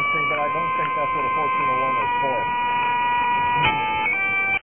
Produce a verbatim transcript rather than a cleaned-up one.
interesting, but I don't think that's what a fourteen oh one is for.